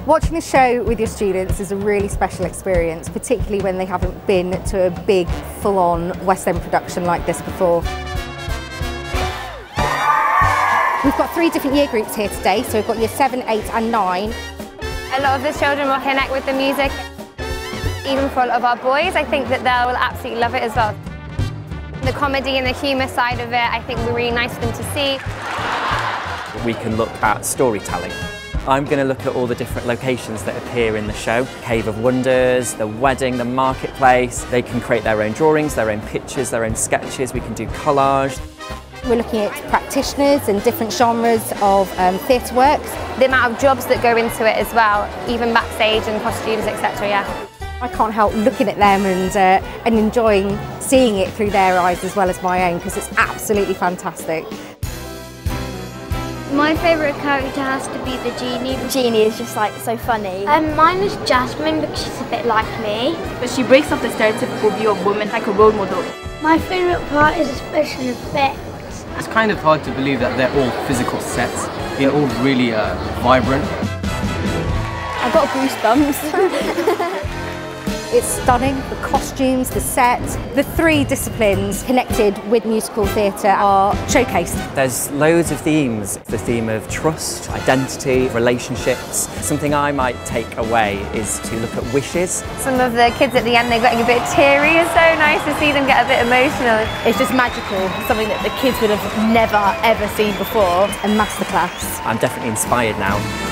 Watching the show with your students is a really special experience, particularly when they haven't been to a big, full-on West End production like this before. We've got 3 different year groups here today, so we've got year 7, 8 and 9. A lot of the children will connect with the music. Even for a lot of our boys, I think that they will absolutely love it as well. The comedy and the humour side of it, I think will be really nice for them to see. We can look at storytelling. I'm going to look at all the different locations that appear in the show. Cave of Wonders, the wedding, the marketplace. They can create their own drawings, their own pictures, their own sketches. We can do collage. We're looking at practitioners and different genres of theatre works. The amount of jobs that go into it as well, even backstage and costumes, etc. Yeah. I can't help looking at them and enjoying seeing it through their eyes as well as my own, because it's absolutely fantastic. My favourite character has to be the genie. The genie is just like so funny. Mine is Jasmine because she's a bit like me. But she breaks up the stereotypical view of women like a role model. My favourite part is special effects. It's kind of hard to believe that they're all physical sets. They're all really vibrant. I got goosebumps. It's stunning, the costumes, the set. The 3 disciplines connected with musical theatre are showcased. There's loads of themes. The theme of trust, identity, relationships. Something I might take away is to look at wishes. Some of the kids at the end, they're getting a bit teary. It's so nice to see them get a bit emotional. It's just magical, something that the kids would have never ever seen before. A masterclass. I'm definitely inspired now.